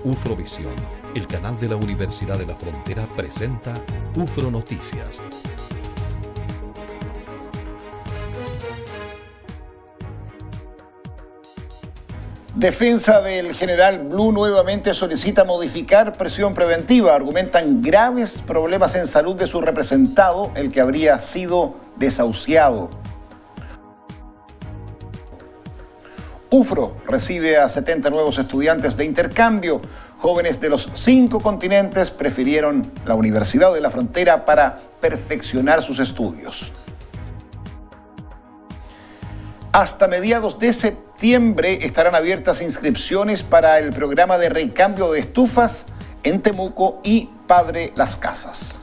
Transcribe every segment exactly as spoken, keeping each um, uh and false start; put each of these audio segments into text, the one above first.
Ufrovisión, el canal de la Universidad de la Frontera, presenta UFRO Noticias. Defensa del general Blue nuevamente solicita modificar prisión preventiva. Argumentan graves problemas en salud de su representado, el que habría sido desahuciado. UFRO recibe a setenta nuevos estudiantes de intercambio. Jóvenes de los cinco continentes prefirieron la Universidad de la Frontera para perfeccionar sus estudios. Hasta mediados de septiembre estarán abiertas inscripciones para el programa de recambio de estufas en Temuco y Padre Las Casas.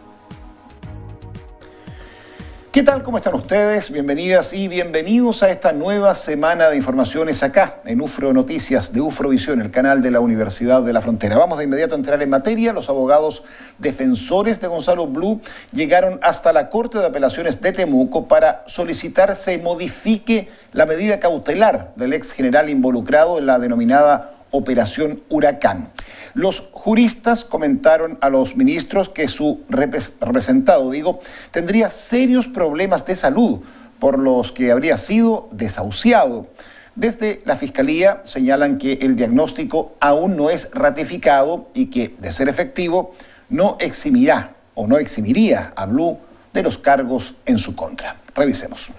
¿Qué tal? ¿Cómo están ustedes? Bienvenidas y bienvenidos a esta nueva semana de informaciones acá en UFRO Noticias de Ufrovisión, el canal de la Universidad de la Frontera. Vamos de inmediato a entrar en materia. Los abogados defensores de Gonzalo Blue llegaron hasta la Corte de Apelaciones de Temuco para solicitar se modifique la medida cautelar del ex general involucrado en la denominada Operación Huracán. Los juristas comentaron a los ministros que su representado, digo, tendría serios problemas de salud, por los que habría sido desahuciado. Desde la Fiscalía señalan que el diagnóstico aún no es ratificado y que, de ser efectivo, no eximirá o no eximiría a Blue de los cargos en su contra. Revisemos.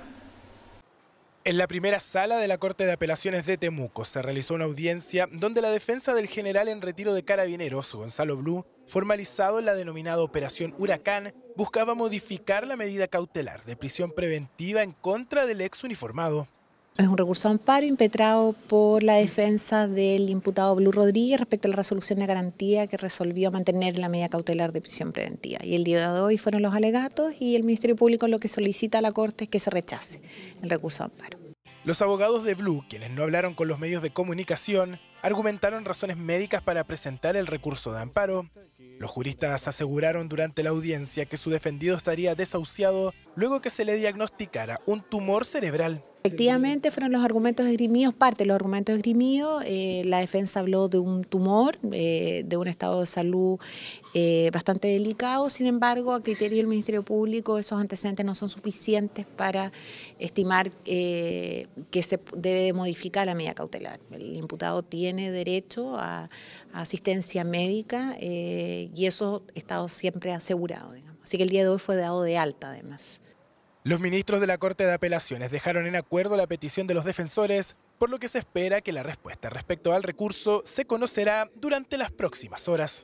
En la primera sala de la Corte de Apelaciones de Temuco se realizó una audiencia donde la defensa del general en retiro de Carabineros, Gonzalo Blue, formalizado en la denominada Operación Huracán, buscaba modificar la medida cautelar de prisión preventiva en contra del ex uniformado. Es un recurso de amparo impetrado por la defensa del imputado Blue Rodríguez respecto a la resolución de garantía que resolvió mantener la medida cautelar de prisión preventiva. Y el día de hoy fueron los alegatos y el Ministerio Público lo que solicita a la Corte es que se rechace el recurso de amparo. Los abogados de Blue, quienes no hablaron con los medios de comunicación, argumentaron razones médicas para presentar el recurso de amparo. Los juristas aseguraron durante la audiencia que su defendido estaría desahuciado luego que se le diagnosticara un tumor cerebral. Efectivamente fueron los argumentos esgrimidos, parte de los argumentos esgrimidos. Eh, la defensa habló de un tumor, eh, de un estado de salud eh, bastante delicado. Sin embargo, a criterio del Ministerio Público, esos antecedentes no son suficientes para estimar eh, que se debe modificar la medida cautelar. El imputado tiene derecho a, a asistencia médica eh, y eso ha estado siempre asegurado, digamos. Así que el día de hoy fue dado de alta, además. Los ministros de la Corte de Apelaciones dejaron en acuerdo la petición de los defensores, por lo que se espera que la respuesta respecto al recurso se conocerá durante las próximas horas.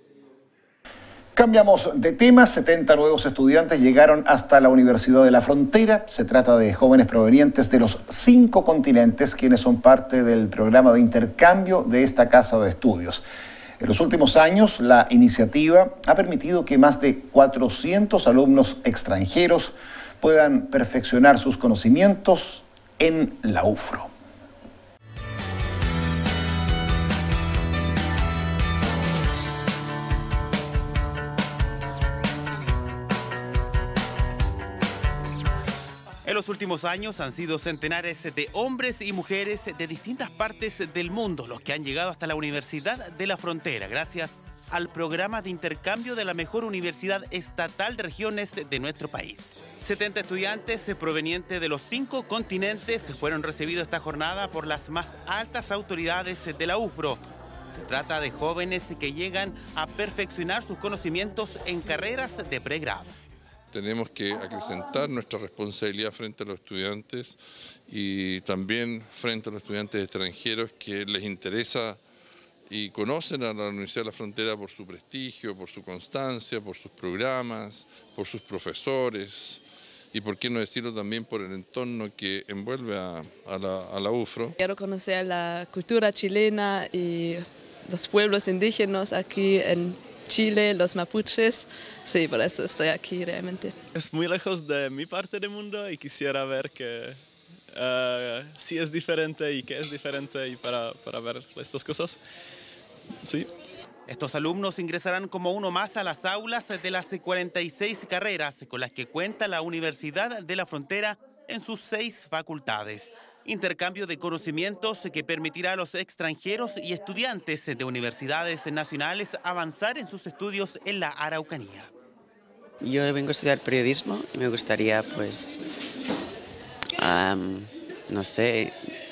Cambiamos de tema. setenta nuevos estudiantes llegaron hasta la Universidad de la Frontera. Se trata de jóvenes provenientes de los cinco continentes, quienes son parte del programa de intercambio de esta casa de estudios. En los últimos años, la iniciativa ha permitido que más de cuatrocientos alumnos extranjeros puedan perfeccionar sus conocimientos en la UFRO. En los últimos años han sido centenares de hombres y mujeres de distintas partes del mundo los que han llegado hasta la Universidad de la Frontera gracias al programa de intercambio de la mejor universidad estatal de regiones de nuestro país. setenta estudiantes provenientes de los cinco continentes fueron recibidos esta jornada por las más altas autoridades de la UFRO. Se trata de jóvenes que llegan a perfeccionar sus conocimientos en carreras de pregrado. Tenemos que acrecentar nuestra responsabilidad frente a los estudiantes y también frente a los estudiantes extranjeros que les interesa y conocen a la Universidad de la Frontera por su prestigio, por su constancia, por sus programas, por sus profesores y por qué no decirlo también por el entorno que envuelve a, a, la, a la UFRO. Quiero conocer la cultura chilena y los pueblos indígenas aquí en Chile, los mapuches. Sí, por eso estoy aquí realmente. Es muy lejos de mi parte del mundo y quisiera ver que uh, sí es diferente y qué es diferente y para, para ver estas cosas. Sí. Estos alumnos ingresarán como uno más a las aulas de las cuarenta y seis carreras con las que cuenta la Universidad de la Frontera en sus seis facultades. Intercambio de conocimientos que permitirá a los extranjeros y estudiantes de universidades nacionales avanzar en sus estudios en la Araucanía. Yo vengo a estudiar periodismo y me gustaría, pues, um, no sé,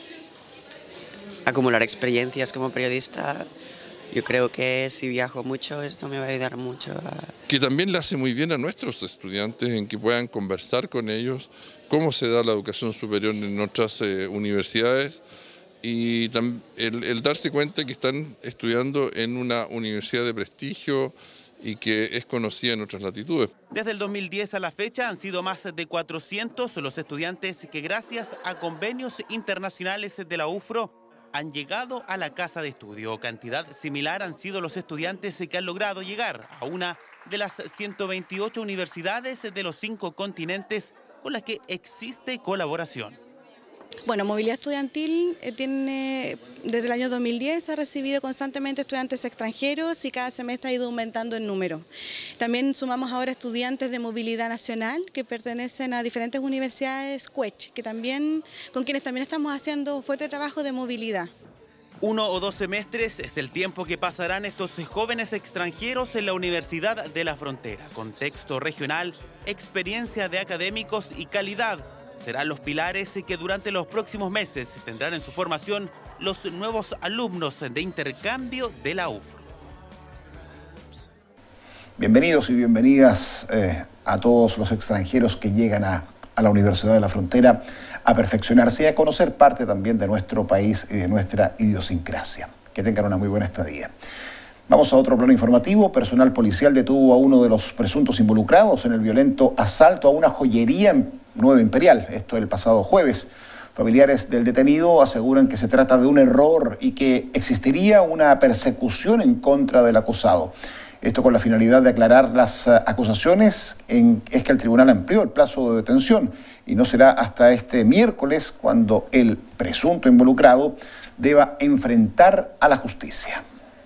acumular experiencias como periodista. Yo creo que si viajo mucho, eso me va a ayudar mucho a... Que también le hace muy bien a nuestros estudiantes en que puedan conversar con ellos cómo se da la educación superior en otras eh, universidades y el, el darse cuenta que están estudiando en una universidad de prestigio y que es conocida en otras latitudes. Desde el dos mil diez a la fecha han sido más de cuatrocientos los estudiantes que gracias a convenios internacionales de la U F R O han llegado a la casa de estudio. Cantidad similar han sido los estudiantes que han logrado llegar a una de las ciento veintiocho universidades de los cinco continentes con las que existe colaboración. Bueno, Movilidad Estudiantil eh, tiene, desde el año dos mil diez ha recibido constantemente estudiantes extranjeros y cada semestre ha ido aumentando en número. También sumamos ahora estudiantes de movilidad nacional que pertenecen a diferentes universidades CUECH, que también, con quienes también estamos haciendo fuerte trabajo de movilidad. Uno o dos semestres es el tiempo que pasarán estos jóvenes extranjeros en la Universidad de la Frontera. Contexto regional, experiencia de académicos y calidad serán los pilares que durante los próximos meses tendrán en su formación los nuevos alumnos de intercambio de la U F R O. Bienvenidos y bienvenidas eh, a todos los extranjeros que llegan a, a la Universidad de la Frontera a perfeccionarse y a conocer parte también de nuestro país y de nuestra idiosincrasia. Que tengan una muy buena estadía. Vamos a otro plano informativo. Personal policial detuvo a uno de los presuntos involucrados en el violento asalto a una joyería en Nueva Imperial, esto el pasado jueves. Familiares del detenido aseguran que se trata de un error y que existiría una persecución en contra del acusado. Esto con la finalidad de aclarar las acusaciones, en, es que el tribunal amplió el plazo de detención y no será hasta este miércoles cuando el presunto involucrado deba enfrentar a la justicia.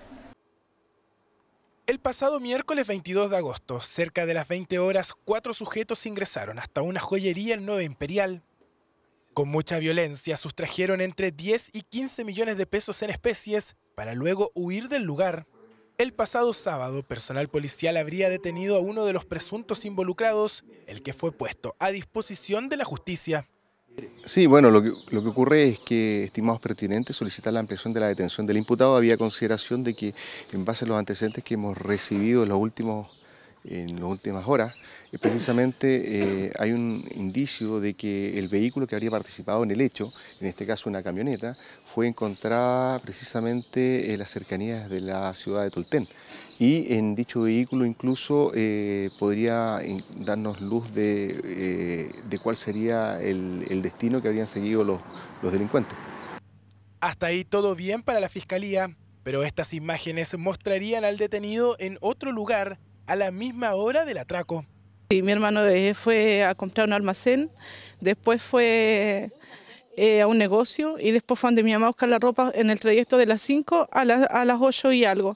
El pasado miércoles veintidós de agosto, cerca de las veinte horas, cuatro sujetos ingresaron hasta una joyería en Nueva Imperial. Con mucha violencia sustrajeron entre diez y quince millones de pesos en especies para luego huir del lugar. El pasado sábado, personal policial habría detenido a uno de los presuntos involucrados, el que fue puesto a disposición de la justicia. Sí, bueno, lo que, lo que ocurre es que estimados pertinentes solicitar la ampliación de la detención del imputado. Había consideración de que en base a los antecedentes que hemos recibido en, los últimos, en las últimas horas, eh, precisamente eh, hay un indicio de que el vehículo que habría participado en el hecho, en este caso una camioneta, fue encontrada precisamente en las cercanías de la ciudad de Tolten. Y en dicho vehículo incluso eh, podría darnos luz de, eh, de cuál sería el, el destino que habrían seguido los, los delincuentes. Hasta ahí todo bien para la Fiscalía, pero estas imágenes mostrarían al detenido en otro lugar a la misma hora del atraco. Sí, mi hermano fue a comprar un almacén, después fue eh, a un negocio y después fue donde mi mamá a buscar la ropa en el trayecto de las cinco a, la, a las ocho y algo.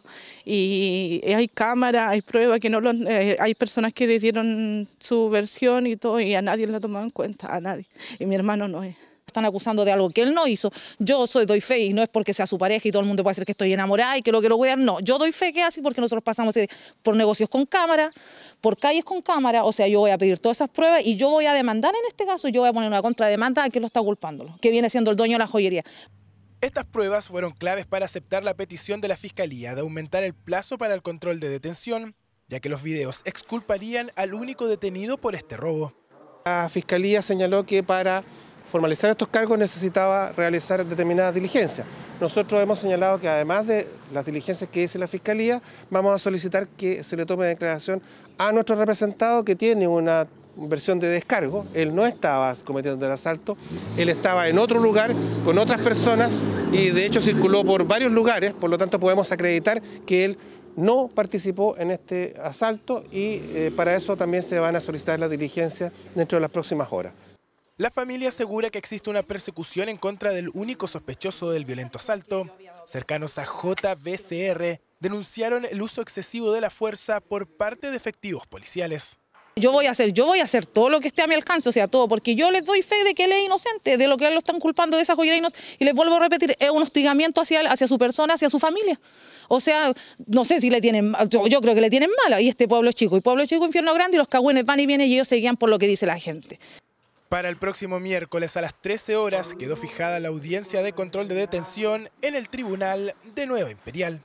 Y hay cámaras, hay pruebas, que no lo, eh, hay personas que dieron su versión y todo y a nadie lo ha tomado en cuenta, a nadie. Y mi hermano no es. Están acusando de algo que él no hizo. Yo soy doy fe y no es porque sea su pareja y todo el mundo puede decir que estoy enamorada y que lo que lo voy a... No, yo doy fe que es así porque nosotros pasamos por negocios con cámara, por calles con cámara, o sea, yo voy a pedir todas esas pruebas y yo voy a demandar en este caso, yo voy a poner una contrademanda a quien lo está culpándolo, que viene siendo el dueño de la joyería. Estas pruebas fueron claves para aceptar la petición de la Fiscalía de aumentar el plazo para el control de detención, ya que los videos exculparían al único detenido por este robo. La Fiscalía señaló que para formalizar estos cargos necesitaba realizar determinadas diligencias. Nosotros hemos señalado que además de las diligencias que dice la Fiscalía, vamos a solicitar que se le tome declaración a nuestro representado que tiene una versión de descargo. Él no estaba cometiendo el asalto, él estaba en otro lugar con otras personas y de hecho circuló por varios lugares, por lo tanto podemos acreditar que él no participó en este asalto y eh, para eso también se van a solicitar las diligencias dentro de las próximas horas. La familia asegura que existe una persecución en contra del único sospechoso del violento asalto. Cercanos a J B C R denunciaron el uso excesivo de la fuerza por parte de efectivos policiales. Yo voy a hacer, yo voy a hacer todo lo que esté a mi alcance, o sea, todo, porque yo les doy fe de que él es inocente, de lo que él lo están culpando de esa joyería inocente. Y les vuelvo a repetir, es un hostigamiento hacia, hacia su persona, hacia su familia. O sea, no sé si le tienen, yo creo que le tienen mala. Y este pueblo es chico, y pueblo chico, infierno grande, y los cagüenes van y vienen y ellos se guían por lo que dice la gente. Para el próximo miércoles a las trece horas quedó fijada la audiencia de control de detención en el Tribunal de Nueva Imperial.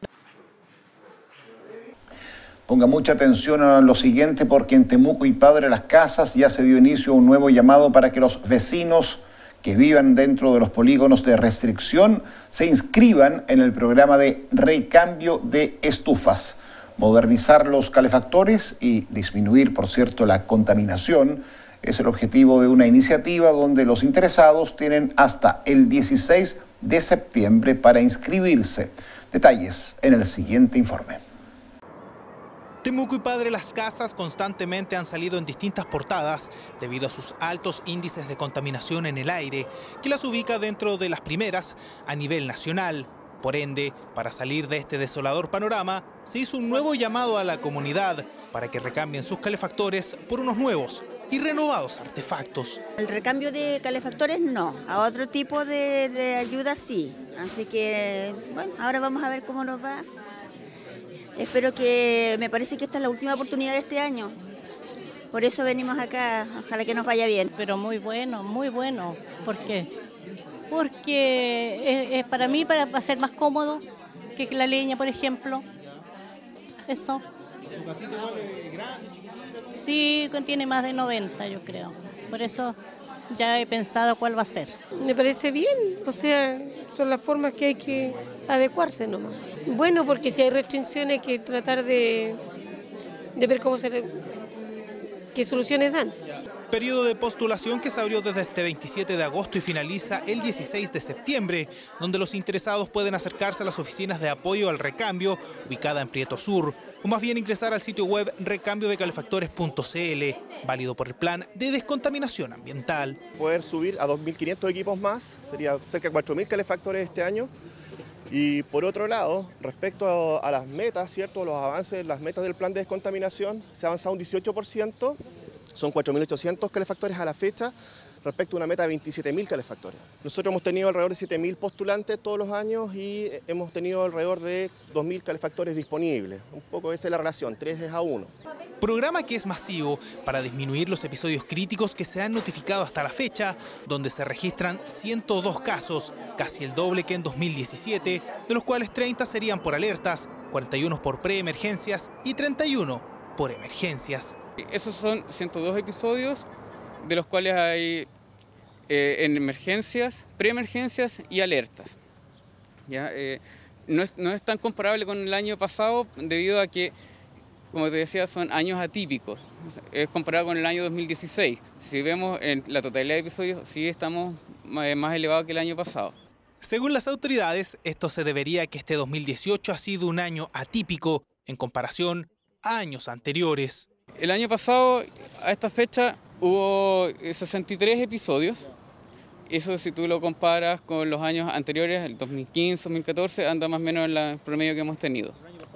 Ponga mucha atención a lo siguiente, porque en Temuco y Padre Las Casas ya se dio inicio a un nuevo llamado para que los vecinos que vivan dentro de los polígonos de restricción se inscriban en el programa de recambio de estufas. Modernizar los calefactores y disminuir, por cierto, la contaminación es el objetivo de una iniciativa donde los interesados tienen hasta el dieciséis de septiembre para inscribirse. Detalles en el siguiente informe. Temuco y Padre Las Casas constantemente han salido en distintas portadas debido a sus altos índices de contaminación en el aire, que las ubica dentro de las primeras a nivel nacional. Por ende, para salir de este desolador panorama, se hizo un nuevo llamado a la comunidad para que recambien sus calefactores por unos nuevos y renovados artefactos. El recambio de calefactores no, a otro tipo de, de ayuda sí. Así que, bueno, ahora vamos a ver cómo nos va. Espero que, me parece que esta es la última oportunidad de este año. Por eso venimos acá, ojalá que nos vaya bien. Pero muy bueno, muy bueno. ¿Por qué? Porque es, es para mí, para, para ser más cómodo que la leña, por ejemplo. Eso. ¿Su casita igual es grande, chiquitita? Sí, contiene más de noventa, yo creo. Por eso ya he pensado cuál va a ser. Me parece bien, o sea, son las formas que hay que adecuarse nomás. Bueno, porque si hay restricciones hay que tratar de, de ver cómo se, qué soluciones dan. Periodo de postulación que se abrió desde este veintisiete de agosto y finaliza el dieciséis de septiembre, donde los interesados pueden acercarse a las oficinas de apoyo al recambio, ubicada en Prieto Sur, o más bien ingresar al sitio web recambio de calefactores punto c l, válido por el plan de descontaminación ambiental. Poder subir a dos mil quinientos equipos más, sería cerca de cuatro mil calefactores este año. Y por otro lado, respecto a, a las metas, ¿cierto? Los avances, las metas del plan de descontaminación, se ha avanzado un dieciocho por ciento, son cuatro mil ochocientos calefactores a la fecha, respecto a una meta de veintisiete mil calefactores. Nosotros hemos tenido alrededor de siete mil postulantes todos los años y hemos tenido alrededor de dos mil calefactores disponibles. Un poco esa es la relación, tres es a uno. Programa que es masivo para disminuir los episodios críticos que se han notificado hasta la fecha, donde se registran ciento dos casos, casi el doble que en dos mil diecisiete, de los cuales treinta serían por alertas, cuarenta y uno por preemergencias y treinta y uno por emergencias. Esos son ciento dos episodios, de los cuales hay eh, en emergencias, preemergencias y alertas. ¿Ya? Eh, no, es, no es tan comparable con el año pasado debido a que, como te decía, son años atípicos. Es comparado con el año dos mil dieciséis. Si vemos en la totalidad de episodios, sí estamos más elevados que el año pasado. Según las autoridades, esto se debería a que este dos mil dieciocho ha sido un año atípico en comparación a años anteriores. El año pasado, a esta fecha, hubo sesenta y tres episodios. Eso, si tú lo comparas con los años anteriores, el dos mil quince, dos mil catorce, anda más o menos en el promedio que hemos tenido.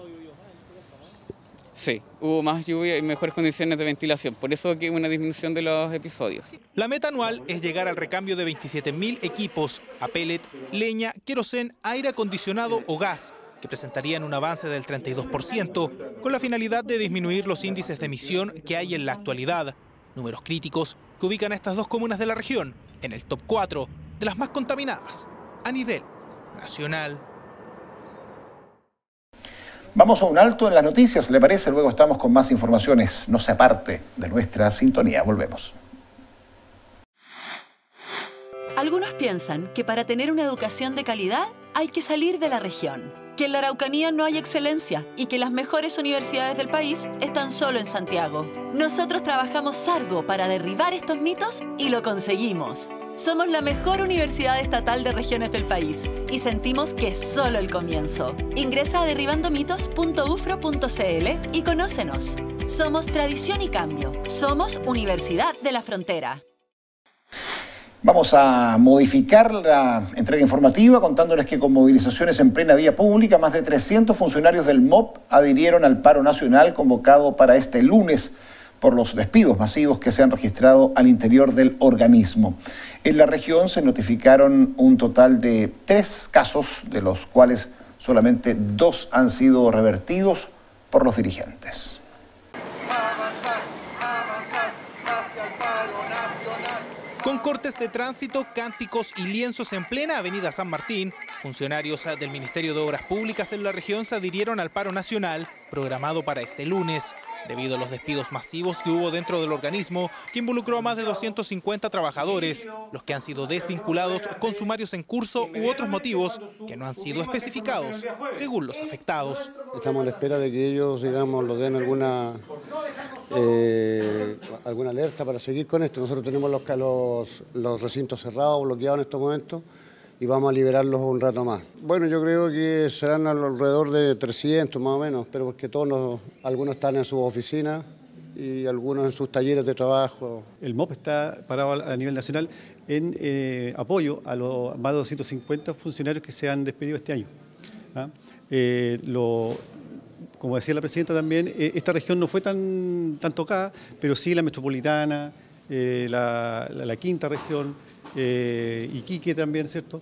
Sí, hubo más lluvia y mejores condiciones de ventilación, por eso aquí una disminución de los episodios. La meta anual es llegar al recambio de veintisiete mil equipos a pellet, leña, querosén, aire acondicionado o gas, que presentarían un avance del treinta y dos por ciento, con la finalidad de disminuir los índices de emisión que hay en la actualidad. Números críticos que ubican a estas dos comunas de la región en el top cuatro de las más contaminadas a nivel nacional. Vamos a un alto en las noticias, ¿le parece? Luego estamos con más informaciones. No se aparte de nuestra sintonía. Volvemos. Algunos piensan que para tener una educación de calidad hay que salir de la región, que en la Araucanía no hay excelencia y que las mejores universidades del país están solo en Santiago. Nosotros trabajamos arduo para derribar estos mitos y lo conseguimos. Somos la mejor universidad estatal de regiones del país y sentimos que es solo el comienzo. Ingresa a derribando mitos punto u f r o punto c l y conócenos. Somos tradición y cambio. Somos Universidad de la Frontera. Vamos a modificar la entrega informativa contándoles que con movilizaciones en plena vía pública, más de trescientos funcionarios del M O P adhirieron al paro nacional convocado para este lunes por los despidos masivos que se han registrado al interior del organismo. En la región se notificaron un total de tres casos, de los cuales solamente dos han sido revertidos por los dirigentes. Con cortes de tránsito, cánticos y lienzos en plena avenida San Martín, funcionarios del Ministerio de Obras Públicas en la región se adhirieron al paro nacional programado para este lunes, debido a los despidos masivos que hubo dentro del organismo, que involucró a más de doscientos cincuenta trabajadores, los que han sido desvinculados con sumarios en curso u otros motivos que no han sido especificados, según los afectados. Estamos a la espera de que ellos, digamos, nos den alguna, eh, alguna alerta para seguir con esto. Nosotros tenemos los, los, los recintos cerrados, bloqueados en estos momentos, y vamos a liberarlos un rato más. Bueno, yo creo que serán alrededor de trescientos más o menos, pero porque todos nos, algunos están en sus oficinas y algunos en sus talleres de trabajo. El M O P está parado a nivel nacional en eh, apoyo a los más de doscientos cincuenta funcionarios que se han despedido este año. ¿Ah? Eh, lo, como decía la presidenta también, eh, esta región no fue tan, tan tocada, pero sí la metropolitana, eh, la, la, la quinta región, Eh, Iquique también, ¿cierto?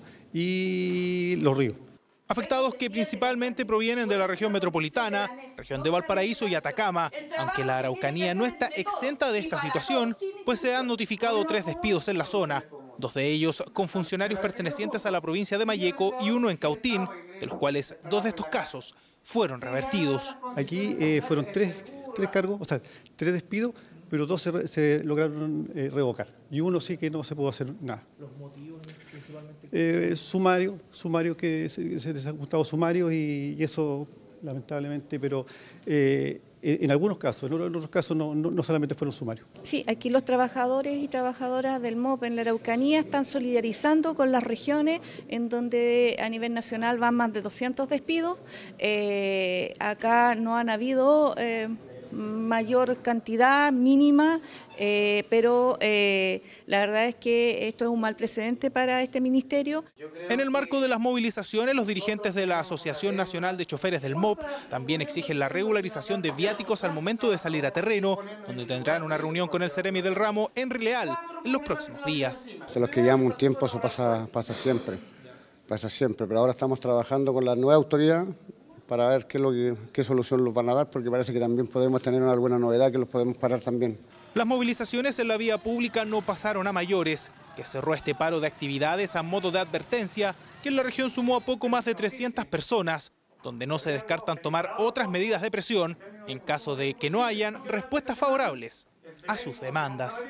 Y Los Ríos. Afectados que principalmente provienen de la región metropolitana, región de Valparaíso y Atacama, aunque la Araucanía no está exenta de esta situación, pues se han notificado tres despidos en la zona, dos de ellos con funcionarios pertenecientes a la provincia de Malleco y uno en Cautín, de los cuales dos de estos casos fueron revertidos. Aquí eh, fueron tres, tres cargos, o sea, tres despidos, pero dos se, se lograron eh, revocar y uno sí que no se pudo hacer nada. ¿Los motivos principalmente? Eh, sumario, sumario que se, se les ha gustado sumario y, y eso lamentablemente, pero eh, en, en algunos casos, en otros casos no, no, no solamente fueron sumarios. Sí, aquí los trabajadores y trabajadoras del M O P en la Araucanía están solidarizando con las regiones en donde a nivel nacional van más de doscientos despidos. Eh, acá no han habido Eh, mayor cantidad mínima, eh, pero eh, la verdad es que esto es un mal precedente para este ministerio. En el marco de las movilizaciones, los dirigentes de la Asociación Nacional de Choferes del M O P también exigen la regularización de viáticos al momento de salir a terreno, donde tendrán una reunión con el Ceremi del ramo en Rileal en los próximos días. De los que llevamos un tiempo, eso pasa, pasa siempre, pasa siempre, pero ahora estamos trabajando con la nueva autoridad para ver qué, es lo que, qué solución los van a dar, porque parece que también podemos tener alguna novedad que los podemos parar también. Las movilizaciones en la vía pública no pasaron a mayores, que cerró este paro de actividades a modo de advertencia, que en la región sumó a poco más de trescientas personas, donde no se descartan tomar otras medidas de presión en caso de que no hayan respuestas favorables a sus demandas.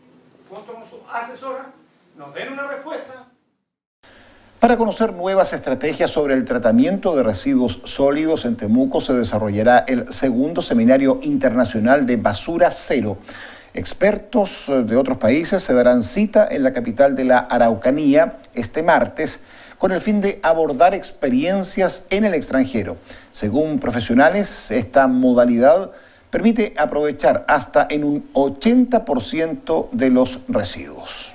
Nos den una respuesta. Para conocer nuevas estrategias sobre el tratamiento de residuos sólidos en Temuco se desarrollará el segundo seminario internacional de basura cero. Expertos de otros países se darán cita en la capital de la Araucanía este martes con el fin de abordar experiencias en el extranjero. Según profesionales, esta modalidad permite aprovechar hasta en un ochenta por ciento de los residuos.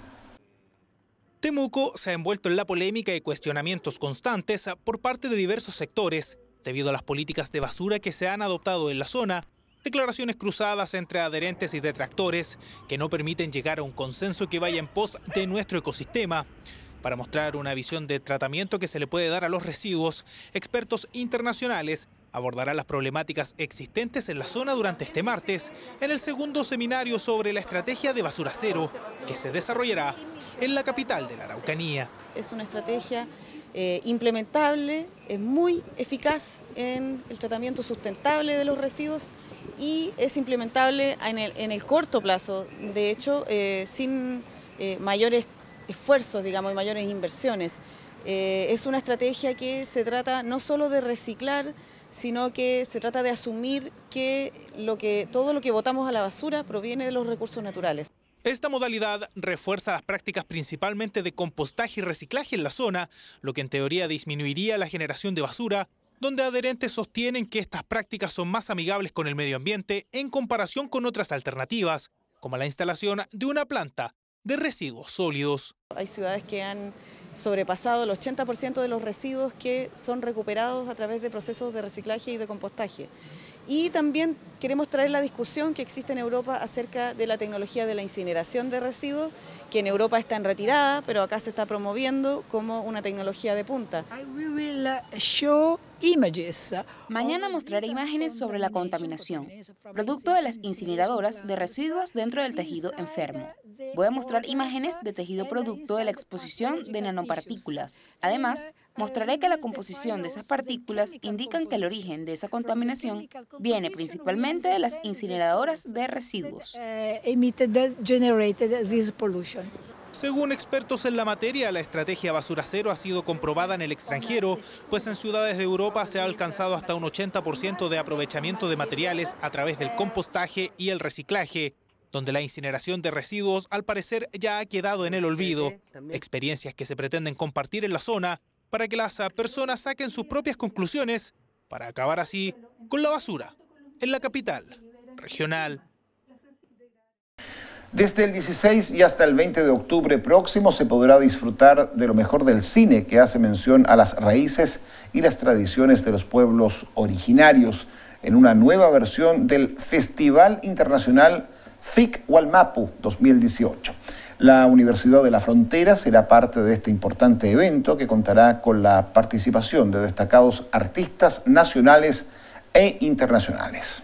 Temuco se ha envuelto en la polémica y cuestionamientos constantes por parte de diversos sectores debido a las políticas de basura que se han adoptado en la zona, declaraciones cruzadas entre adherentes y detractores que no permiten llegar a un consenso que vaya en pos de nuestro ecosistema. Para mostrar una visión de tratamiento que se le puede dar a los residuos, expertos internacionales abordarán las problemáticas existentes en la zona durante este martes en el segundo seminario sobre la estrategia de basura cero que se desarrollará en la capital de la Araucanía. Es una estrategia eh, implementable, es muy eficaz en el tratamiento sustentable de los residuos y es implementable en el, en el corto plazo, de hecho, eh, sin eh, mayores esfuerzos, digamos, y mayores inversiones. Eh, es una estrategia que se trata no solo de reciclar, sino que se trata de asumir que, lo que todo lo que botamos a la basura proviene de los recursos naturales. Esta modalidad refuerza las prácticas principalmente de compostaje y reciclaje en la zona, lo que en teoría disminuiría la generación de basura, donde adherentes sostienen que estas prácticas son más amigables con el medio ambiente en comparación con otras alternativas, como la instalación de una planta de residuos sólidos. Hay ciudades que han sobrepasado el ochenta por ciento de los residuos que son recuperados a través de procesos de reciclaje y de compostaje. Y también queremos traer la discusión que existe en Europa acerca de la tecnología de la incineración de residuos, que en Europa está en retirada, pero acá se está promoviendo como una tecnología de punta. Mañana mostraré imágenes sobre la contaminación, producto de las incineradoras de residuos dentro del tejido enfermo. Voy a mostrar imágenes de tejido producto de la exposición de nanopartículas. Además, mostraré que la composición de esas partículas indican que el origen de esa contaminación viene principalmente de las incineradoras de residuos. Según expertos en la materia, la estrategia basura cero ha sido comprobada en el extranjero, pues en ciudades de Europa se ha alcanzado hasta un ochenta por ciento de aprovechamiento de materiales a través del compostaje y el reciclaje, donde la incineración de residuos al parecer ya ha quedado en el olvido. Experiencias que se pretenden compartir en la zona para que las personas saquen sus propias conclusiones para acabar así con la basura en la capital regional. Desde el dieciséis y hasta el veinte de octubre próximo se podrá disfrutar de lo mejor del cine, que hace mención a las raíces y las tradiciones de los pueblos originarios, en una nueva versión del Festival Internacional F I C Wallmapu dos mil dieciocho. La Universidad de la Frontera será parte de este importante evento, que contará con la participación de destacados artistas nacionales e internacionales.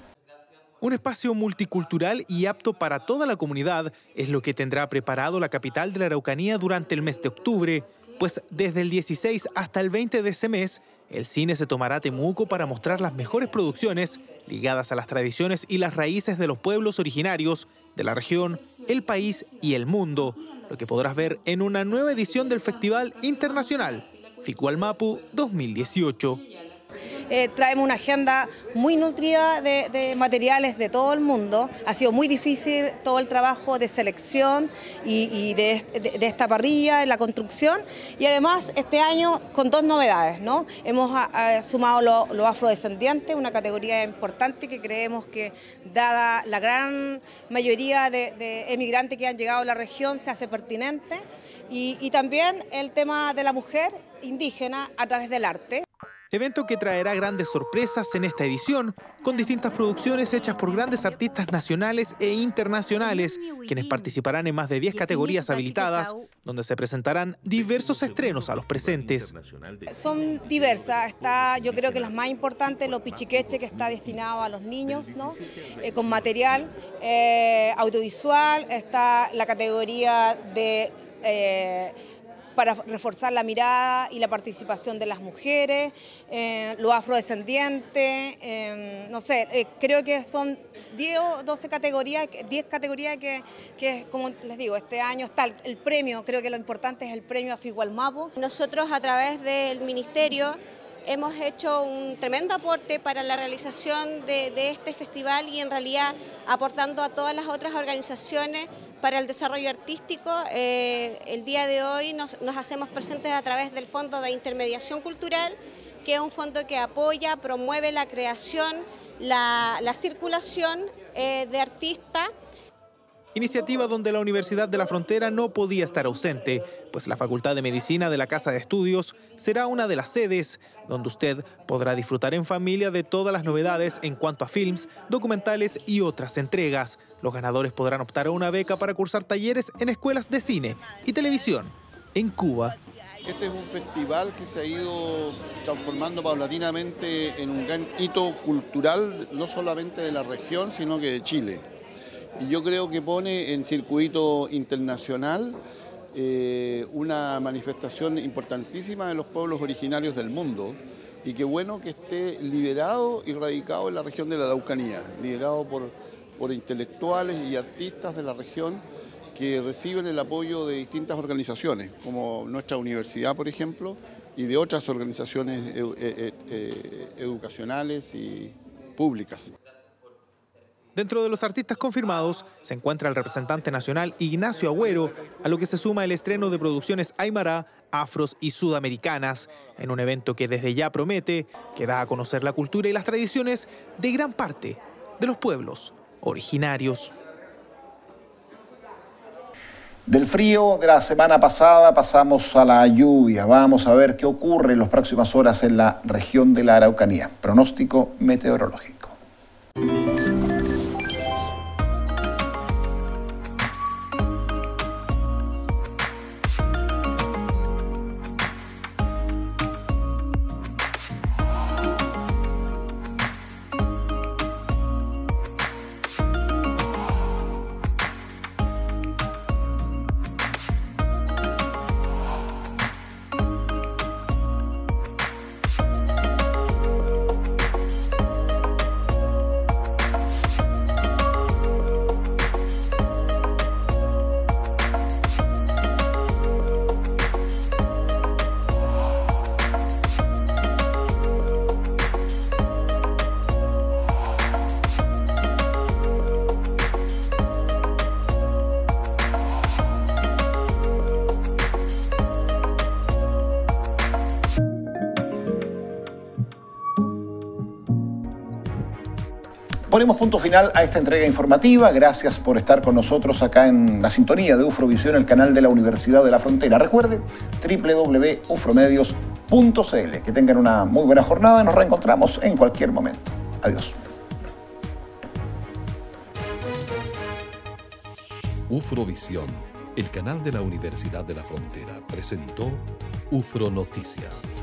Un espacio multicultural y apto para toda la comunidad es lo que tendrá preparado la capital de la Araucanía durante el mes de octubre, pues desde el dieciséis hasta el veinte de ese mes, el cine se tomará a Temuco para mostrar las mejores producciones ligadas a las tradiciones y las raíces de los pueblos originarios de la región, el país y el mundo, lo que podrás ver en una nueva edición del Festival Internacional F I C Wallmapu dos mil dieciocho. Eh, traemos una agenda muy nutrida de, de materiales de todo el mundo. Ha sido muy difícil todo el trabajo de selección y, y de, de, de esta parrilla, en la construcción. Y además este año con dos novedades, ¿no? Hemos a, a, sumado los lo afrodescendientes, una categoría importante que creemos que, dada la gran mayoría de, de emigrantes que han llegado a la región, se hace pertinente. Y, y también el tema de la mujer indígena a través del arte. Evento que traerá grandes sorpresas en esta edición, con distintas producciones hechas por grandes artistas nacionales e internacionales, quienes participarán en más de diez categorías habilitadas, donde se presentarán diversos estrenos a los presentes. Son diversas, está, yo creo que las más importantes, los pichiqueche, que está destinado a los niños, ¿no? Eh, con material eh, audiovisual, está la categoría de... Eh, para reforzar la mirada y la participación de las mujeres, eh, los afrodescendientes, eh, no sé, eh, creo que son diez o doce categorías, diez categorías que, que, como les digo, este año está el, el premio, creo que lo importante es el premio a F I C Wallmapu. Nosotros a través del Ministerio hemos hecho un tremendo aporte para la realización de, de este festival y en realidad aportando a todas las otras organizaciones para el desarrollo artístico. Eh, el día de hoy nos, nos hacemos presentes a través del Fondo de Intermediación Cultural, que es un fondo que apoya, promueve la creación, la, la circulación eh, de artistas. Iniciativa donde la Universidad de la Frontera no podía estar ausente, pues la Facultad de Medicina de la Casa de Estudios será una de las sedes, donde usted podrá disfrutar en familia de todas las novedades en cuanto a films, documentales y otras entregas. Los ganadores podrán optar a una beca para cursar talleres en escuelas de cine y televisión en Cuba. Este es un festival que se ha ido transformando paulatinamente en un gran hito cultural, no solamente de la región, sino que de Chile. Y yo creo que pone en circuito internacional eh, una manifestación importantísima de los pueblos originarios del mundo, y qué bueno que esté liderado y radicado en la región de la Araucanía, liderado por, por intelectuales y artistas de la región que reciben el apoyo de distintas organizaciones, como nuestra universidad, por ejemplo, y de otras organizaciones edu eh, eh, educacionales y públicas. Dentro de los artistas confirmados se encuentra el representante nacional Ignacio Agüero, a lo que se suma el estreno de producciones aymara, afros y sudamericanas, en un evento que desde ya promete que da a conocer la cultura y las tradiciones de gran parte de los pueblos originarios. Del frío de la semana pasada pasamos a la lluvia. Vamos a ver qué ocurre en las próximas horas en la región de la Araucanía. Pronóstico meteorológico. Ponemos punto final a esta entrega informativa. Gracias por estar con nosotros acá en la sintonía de Ufrovisión, el canal de la Universidad de la Frontera. Recuerde, doble u doble u doble u punto ufromedios punto c l. Que tengan una muy buena jornada. Nos reencontramos en cualquier momento. Adiós. Ufrovisión, el canal de la Universidad de la Frontera, presentó Ufro Noticias.